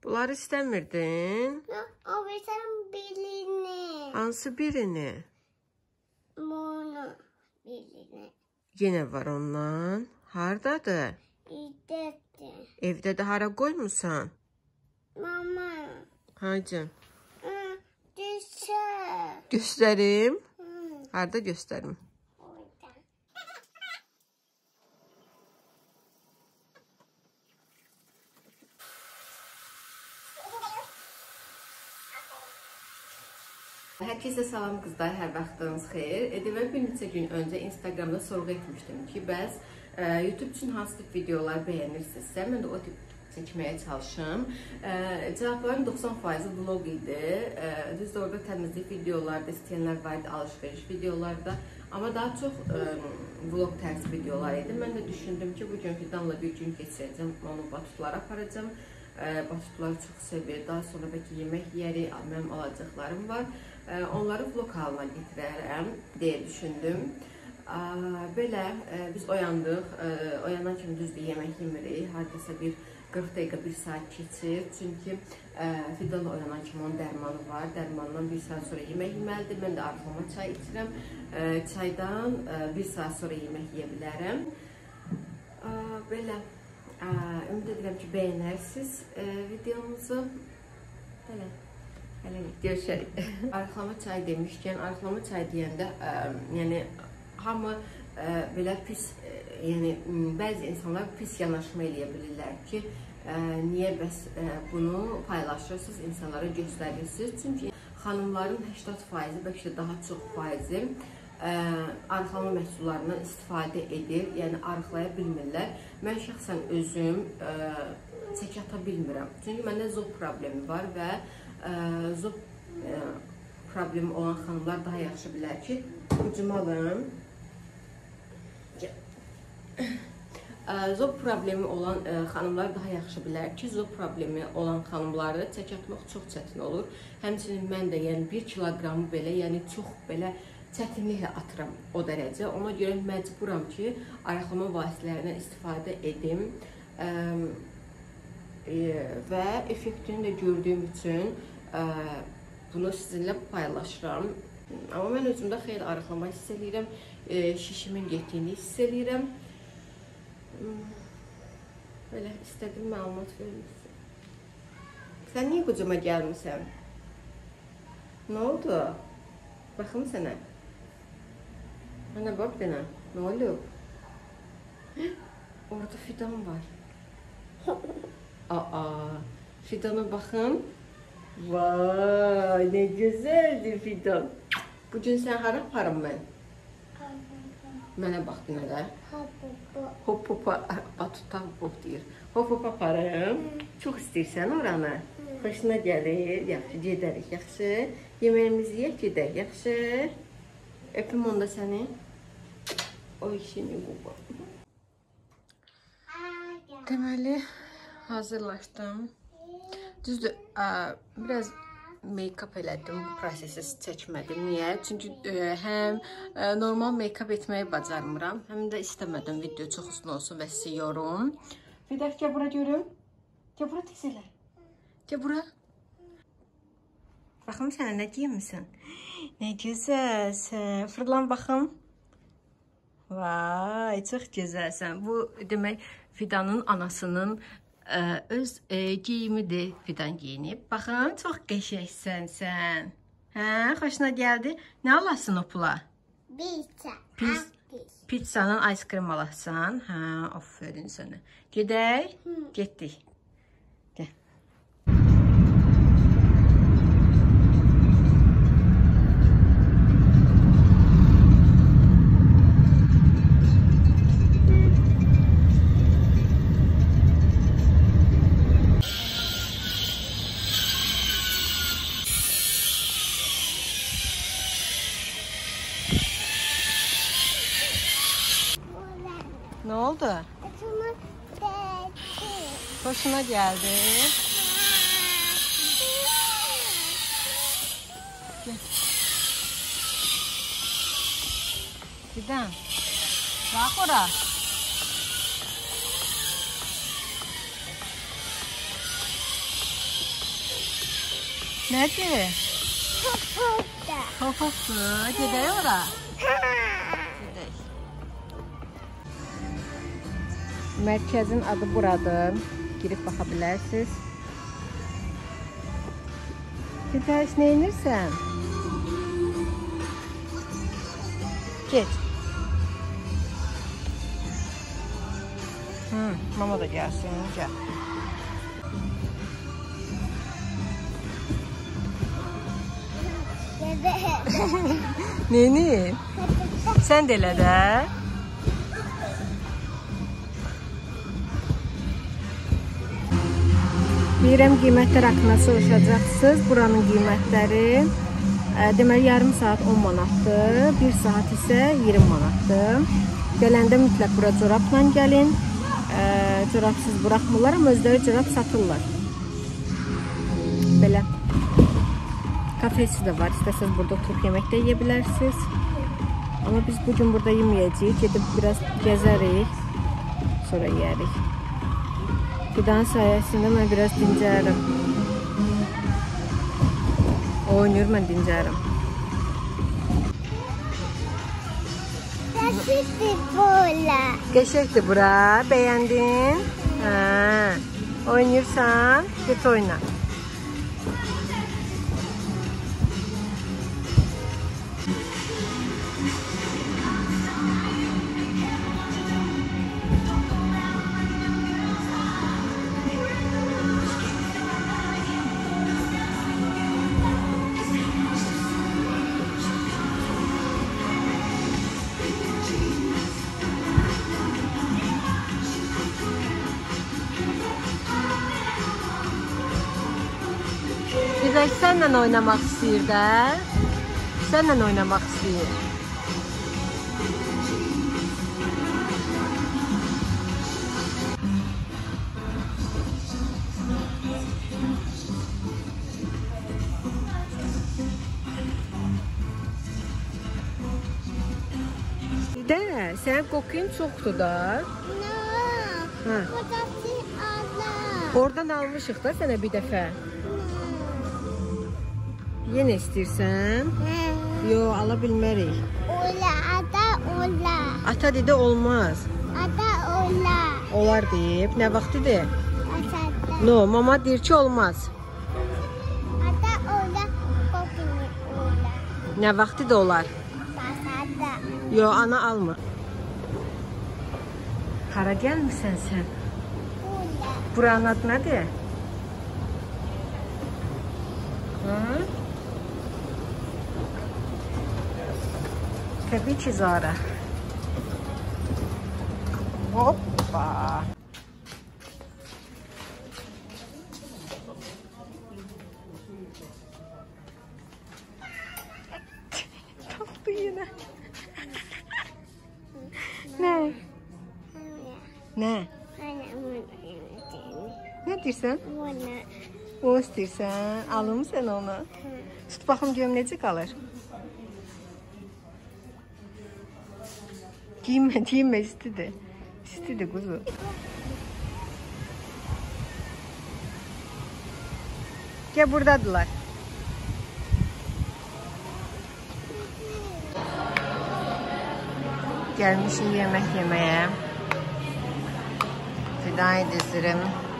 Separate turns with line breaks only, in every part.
Bunları istemirdin?
O sen birini.
Hansı birini?
Bunu birini.
Yine var ondan. Hardadır?
İdettir.
Evde de hara koymuşsan?
Mama.
Hacım.
Dışarı.
Gösterim. Harda gösterim. Herkese salam kızlar, hər vaxtınız xeyir. Mən bir neçə gün öncə Instagramda sorğu etmişdim ki, bəs YouTube üçün hansı tip videolar bəyənirsinizsə, mən də o tip çəkməyə çalışım. Cavabların 90% vlog idi. Düzdür, orada təmizlik videolarda istəyənlər var idi, alışveriş videolarda. Amma daha çox vlog tərzi videolar idi. Mən də düşündüm ki, bugün Fidanla bir gün keçirəcəm, onu batutlara aparacam. Batutları çox sevir. Daha sonra bəlkə yemək yeri, mənim alacaqlarım var. Onları vlog halına getirərəm deyə düşündüm. Belə biz oyandıq. Oyanan kimi düzdür yemək yemirik. Hardasa bir 40 dəqiqə, 1 saat keçir. Çünki Fidanla oyanan kimi onun dərmanı var. Dərmandan 1 saat sonra yemək yeməlidir. Mən də arxama çay içirəm. Çaydan 1 saat sonra yemək yeyə bilərəm. Belə. Ümid edirəm ki, bəyənərsiniz videomuzu. Belə, görüşərik. Arxalama çay demişkən, arxalama çay deyəndə, yəni, hamı belə pis, yəni, bəzi insanlar pis yanaşma eləyə bilirlər ki, niyə bəs bunu paylaşırsınız, insanlara göstərirsiniz. Çünki xanımların 80%, bəlkə də daha çox faizi arxalama məhsullarından istifadə edir, yəni arxalaya bilmirlər. Mən şəxsən özüm çək ata bilmirəm. Çünki məndə zob problemi var və zob problemi olan xanımlar daha yaxşı bilər ki, ucuma alım. Zob problemi olan xanımlar daha yaxşı bilər ki, zob problemi olan xanımlarda çək atmaq çox çətin olur. Həmçinin mən də, yəni 1 kiloqramı belə, yəni çox belə çətinliklə atıram o dərəcə. Ona görə məcburam ki, arxalama vasitələrindən istifadə edim və effektini də gördüyüm üçün bunu sizinlə paylaşıram. Amma mən özümdə xeyli arxalama hiss edirəm, şişimin getdiyini hiss edirəm. Belə istədiyim məlumat vermişsin. Sən niyə qucuma gəlmirsən? Nə oldu? Baxım sənə. Ana bak dene. Ne oluyor? Orada Fidan var. Fidan'a bakın. Vay ne güzeldi Fidan. Bugün sen hara aparım ben? Mənə bax dinə də. Hop hopa batuta hop deyir. Hop hop aparım. Çox istəyirsən oranı. Xoşuna gəlir. Yaxşı gedərik. Yaxşı. Yeməyimizi yeyək gedək. Yaxşı. Öpüm onda səni. Oy şimdi bu. Deməli hazırlaşdım. Düzdür, biraz make-up elədim, bu prosesi çəkmədim. Niyə? Çünki həm normal make-up etməyi bacarmıram, həm də istəmədim video çox uzun olsun və sizi yorum. Fidak, gəl bura görüm. Gəl bura tez elə. Gəl bura. Baxım sənə nə giyinmisən? Nə gözəlsən. Fırlan baxım. Vay, çox gözəlsən. Bu demək Fidanın anasının öz giyimidir. Fidan giyinib. Baxın, çox qəşəngsən sən. Hə, xoşuna gəldi. Nə alasın o pula?
Pizza.
Pizzanın ice cream alasan. Hə, aferin sənə. Gedək? Getdik. Ne oldu? Hoşuna geldi. Gel. Fidan. Bak oraya. Nədir?
Topuqda.
Topuqdur. Gedək ora. Gedək. Mərkəzin adı buradır. Girib baxa bilərsiniz. Fidaş, nə edirsən? Get. Mama da gəlsin. Gəl. Neyini? Sən də elə də. Bilirəm, qiymətlər haqqında soruşacaqsınız. Buranın qiymətləri deməli yarım saat 10 manatdır, 1 saat isə 20 manatdır. Gələndə mütləq bura corabla gəlin. Corabsız buraxmırlar, amma özləri corab satırlar. Belə. Kafesi də var. İstəsəniz burada oturub yemək də yeyə bilərsiniz. Amma biz bugün burada yeməyəcəyik. Gedib biraz gəzərik. Sonra yeyərik. Fidanın sayəsində mən biraz dincərim. Oynayır, mən dincərim.
Qəşəkdir bura.
Qəşəkdir bura. Bəyəndin? Oynayırsan? Get oyna. Fidaş sənlə oynamaq istəyir də. Sənlə oynamaq istəyir. De, sənin qoxun çoxdur da.
Nə? Odası Allah.
Oradan almışıq da sənə bir dəfə. Yenə istəyirsən? Yo, ala bilmərik.
Ola, ada ola.
Ata dedi olmaz.
Ada ola.
Olar deyib. Nə vaxtıdır?
Atada.
No, mama deyir ki olmaz.
Ada ola, kokini ola.
Nə vaxtıdır olar?
Basada.
Yo, ana almır. Hara gəlmirsən sən?
Ola.
Buranın adı nədir? Tabii ki Zara. Hoppa. Tatlı yine. Ne? Ne? Ne dersen? O istersen. Alır mı sen onu? Tut bakım görüm necə qalır. Giyinme istedi. İstedi kuzu. Gel buradadılar. Gelmişim yemek yemeye. Fidan'ı dizirim.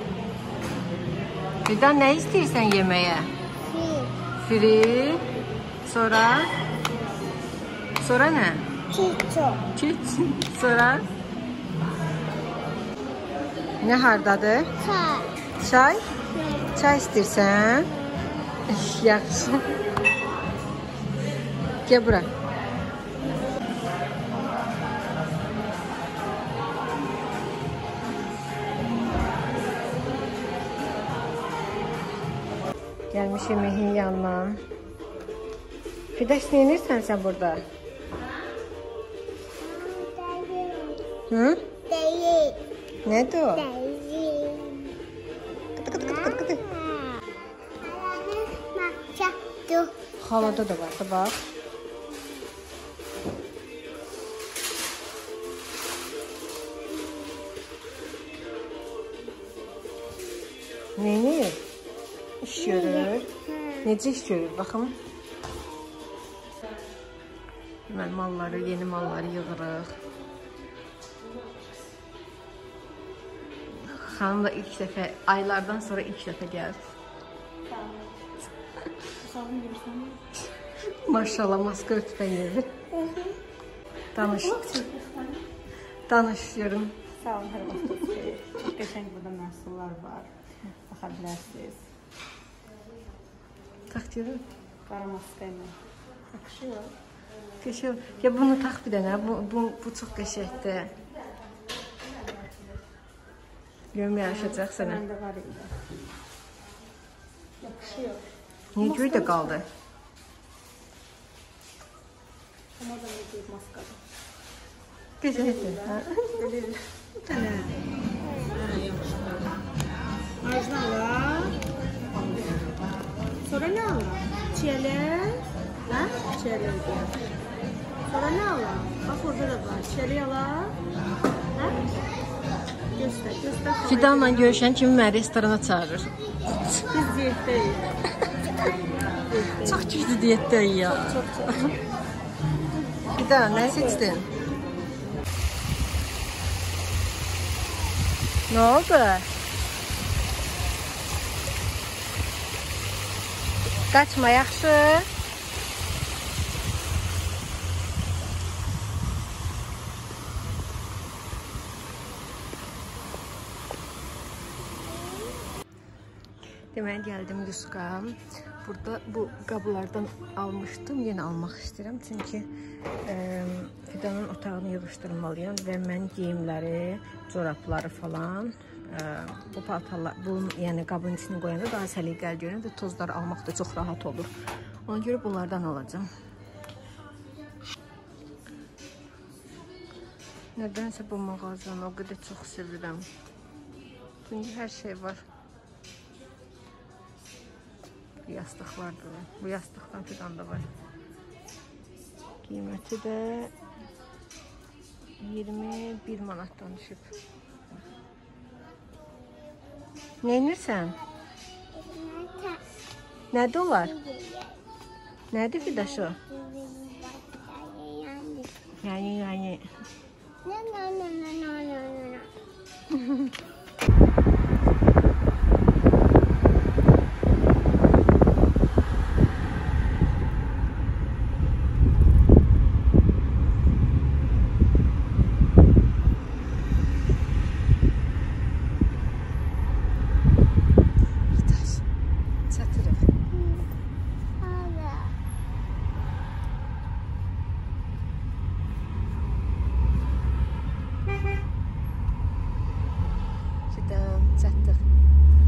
Fidan ne istiyorsan yemeye? Firi. Sonra? Sonra ne?
Çiço.
Çiç. Sonra? Ne hardadır?
Çay.
Çay? Çay istiyorsan? Yaxşı. Gel bura. Gelmiş yemeğin yanına. Fidaş ne yenirsen sen burada? Hı?
Değil.
Nedir o?
Değil.
Kıtı kıtı kıtı kıtı.
Makçaktı.
Havada da vardı bak. Neyini? İş görür. Necə iş görür, baxın. Deməli, malları, yeni malları yığırıq. Xanım da ilk dəfə, aylardan sonra ilk dəfə gəldi. Maşallah, maska ötübən yeri. Danış. Danışıyorum.
Sağ olun, hər vaxtınız xeyir. Çox qəşəng burada məhsullar var. Baxa bilərsiniz.
Tax görün.
Qara maska ilə. Yaxşıyıq.
Qəşəng. Ya bunu tax bir dənə. Bu çox qəşəngdir. Görmə yaşayacaq sənə.
Məndə var idi. Yaxşıyıq.
Niyə göydə qaldı?
Amma da nə deyib maskadır.
Qəşəngdir.
Ajna var. Sonra nə alır? Çiyələk. Hə? Çiyələk deyir. Sonra nə alır? Bax, orada da var. Çiyələk alır. Hə? Göstər, göstər.
Fidanla görüşən kimi məni restorana çağırır.
Biz diyetdəyik.
Çox güclü diyetdəyik ya.
Çox.
Fidan, nə seçdin? Nə oldu? Qaçma, yaxşı. Deməli, gəldim Yuska. Burada bu qablardan almışdım. Yenə almaq istəyirəm. Çünki Fidanın otağını yığışdırmalıyam və mən geyimləri, corabları falan bu paltarlar, yəni qabın içine qoyanda daha səliqəli görünür və tozları almaq da çox rahat olur. Ona görə bunlardan alacağım. Nədənsə bu mağazanı o qədər çox sevirəm. Çünki hər şey var. Bu yastıqlar da var. Bu yastıqdan Fidan da var. Qiyməti də 21 manatdan düşüb. Nə edirsən? Nədir olar? Nədir Fidaşo? Yəni. Çatdıq.